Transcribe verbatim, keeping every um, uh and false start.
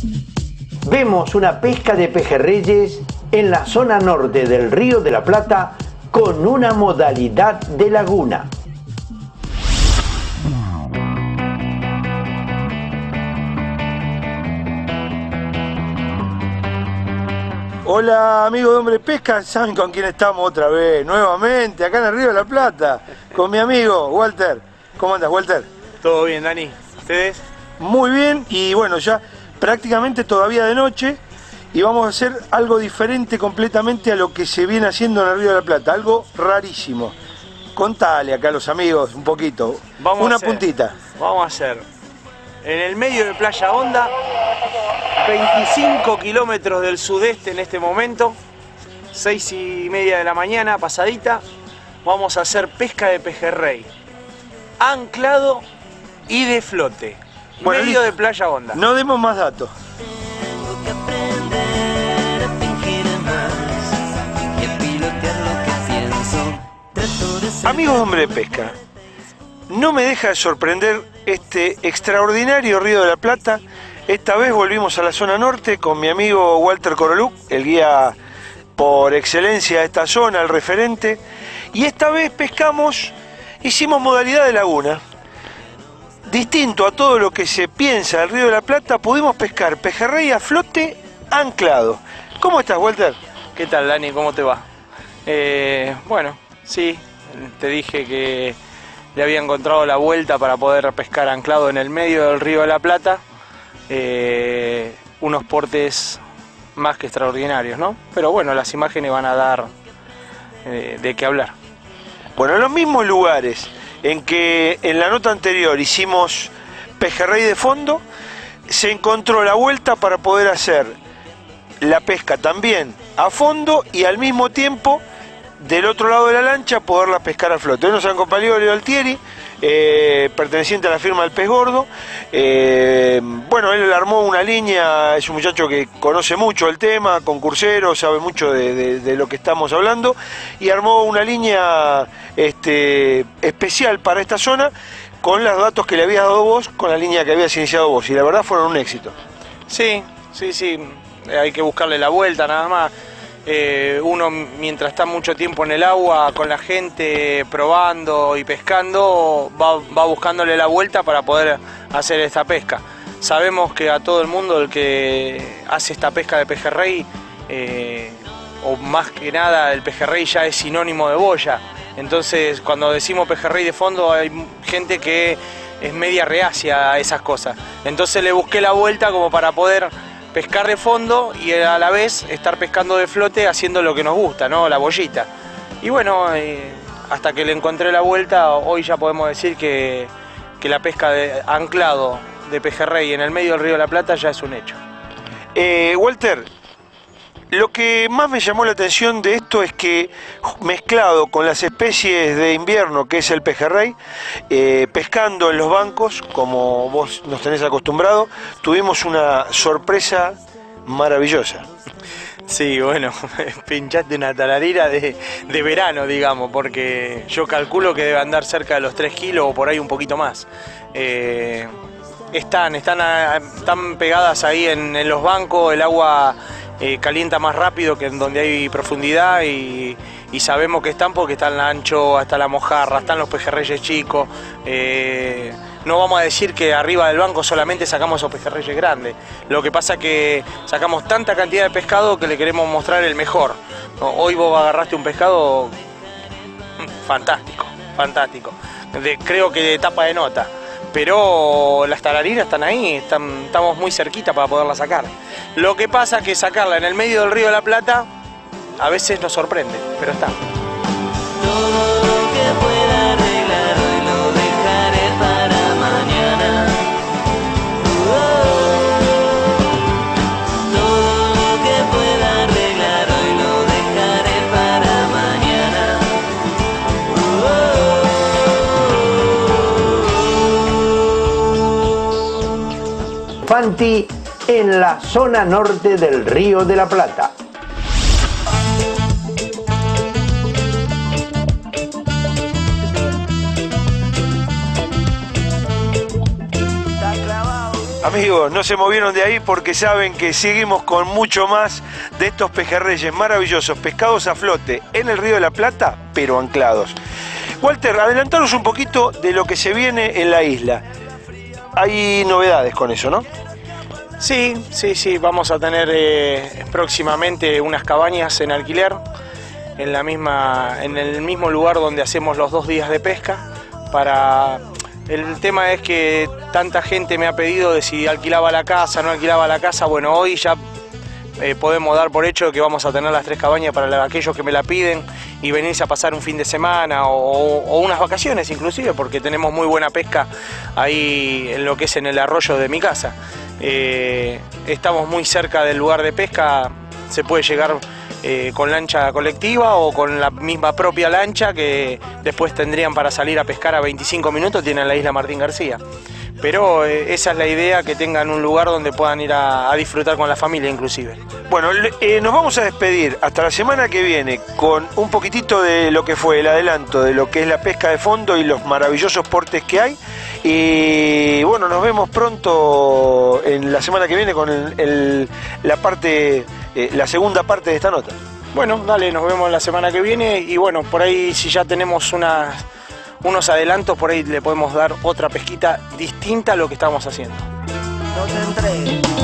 Vemos una pesca de pejerreyes en la zona norte del Río de la Plata con una modalidad de laguna. Hola amigos de Hombre Pesca, ¿saben con quién estamos otra vez? Nuevamente, acá en el Río de la Plata, con mi amigo Walter. ¿Cómo andas, Walter? Todo bien, Dani. ¿Ustedes? Muy bien, y bueno, ya prácticamente todavía de noche, y vamos a hacer algo diferente completamente a lo que se viene haciendo en el Río de la Plata, algo rarísimo. Contale acá a los amigos un poquito, vamos una a hacer, puntita. Vamos a hacer, en el medio de Playa Honda, veinticinco kilómetros del sudeste en este momento, seis y media de la mañana, pasadita, vamos a hacer pesca de pejerrey, anclado y de flote, bueno, medio listo. De Playa Honda. No demos más datos. Amigos de Hombre de Pesca, no me deja de sorprender este extraordinario Río de la Plata. Esta vez volvimos a la zona norte con mi amigo Walter Coroluc, el guía por excelencia de esta zona, el referente, y esta vez pescamos, hicimos modalidad de laguna. Distinto a todo lo que se piensa del Río de la Plata, pudimos pescar pejerrey a flote anclado. ¿Cómo estás, Walter? ¿Qué tal, Dani? ¿Cómo te va? Eh, bueno, sí, te dije que le había encontrado la vuelta para poder pescar anclado en el medio del Río de la Plata. Eh, unos portes más que extraordinarios, ¿no? Pero bueno, las imágenes van a dar eh, de qué hablar. Bueno, en los mismos lugares en que en la nota anterior hicimos pejerrey de fondo, se encontró la vuelta para poder hacer la pesca también a fondo y al mismo tiempo del otro lado de la lancha poderla pescar al flote. Hoy nos acompañó Leo Altieri, eh, perteneciente a la firma del Pez Gordo. Eh, bueno, él armó una línea, es un muchacho que conoce mucho el tema, concursero, sabe mucho de, de, de lo que estamos hablando, y armó una línea este, especial para esta zona con los datos que le habías dado vos, con la línea que habías iniciado vos, y la verdad fueron un éxito. Sí, sí, sí, hay que buscarle la vuelta nada más. Eh, uno mientras está mucho tiempo en el agua con la gente probando y pescando va, va buscándole la vuelta para poder hacer esta pesca. Sabemos que a todo el mundo el que hace esta pesca de pejerrey eh, o más que nada el pejerrey ya es sinónimo de boya, entonces cuando decimos pejerrey de fondo hay gente que es media reacia a esas cosas, entonces le busqué la vuelta como para poder pescar de fondo y a la vez estar pescando de flote haciendo lo que nos gusta, ¿no? La boyita. Y bueno, eh, hasta que le encontré la vuelta, hoy ya podemos decir que, que la pesca de anclado de pejerrey en el medio del Río de la Plata ya es un hecho. Eh, Walter, lo que más me llamó la atención de esto es que mezclado con las especies de invierno que es el pejerrey, eh, pescando en los bancos, como vos nos tenés acostumbrado, tuvimos una sorpresa maravillosa. Sí, bueno, pinchaste una talarira de, de verano, digamos, porque yo calculo que debe andar cerca de los tres kilos o por ahí un poquito más. Eh, están, están, a, están pegadas ahí en, en los bancos, el agua Eh, calienta más rápido que en donde hay profundidad y, y sabemos que están porque están la anchoa, está la mojarra, están los pejerreyes chicos. Eh, no vamos a decir que arriba del banco solamente sacamos esos pejerreyes grandes, lo que pasa es que sacamos tanta cantidad de pescado que le queremos mostrar el mejor. ¿No? Hoy vos agarraste un pescado fantástico, fantástico, de, creo que de tapa de nota. Pero las talarinas están ahí, están, estamos muy cerquita para poderla sacar. Lo que pasa es que sacarla en el medio del Río de la Plata a veces nos sorprende, pero está. Todo lo que pueda arreglar hoy lo dejaré para mañana. Todo lo que pueda arreglar hoy lo dejaré para mañana. Fanti en la zona norte del Río de la Plata. Amigos, no se movieron de ahí porque saben que seguimos con mucho más de estos pejerreyes maravillosos, pescados a flote en el Río de la Plata, pero anclados. Walter, adelantaros un poquito de lo que se viene en la isla. Hay novedades con eso, ¿no? Sí, sí, sí, vamos a tener eh, próximamente unas cabañas en alquiler en la misma, en el mismo lugar donde hacemos los dos días de pesca. Para el tema es que tanta gente me ha pedido de si alquilaba la casa, no alquilaba la casa. Bueno, hoy ya eh, podemos dar por hecho que vamos a tener las tres cabañas para la, aquellos que me la piden y venirse a pasar un fin de semana o, o unas vacaciones inclusive, porque tenemos muy buena pesca ahí en lo que es en el arroyo de mi casa. Eh, estamos muy cerca del lugar de pesca, se puede llegar eh, con lancha colectiva o con la misma propia lancha que después tendrían para salir a pescar a veinticinco minutos, tienen la isla Martín García. Pero eh, esa es la idea, que tengan un lugar donde puedan ir a, a disfrutar con la familia inclusive. Bueno, eh, nos vamos a despedir hasta la semana que viene con un poquitito de lo que fue el adelanto de lo que es la pesca de fondo y los maravillosos portes que hay. Y bueno, nos vemos pronto en la semana que viene con el, el, la parte, eh, la segunda parte de esta nota. Bueno, dale, nos vemos la semana que viene y bueno, por ahí si ya tenemos unas, unos adelantos, por ahí le podemos dar otra pesquita distinta a lo que estamos haciendo. No te entregues.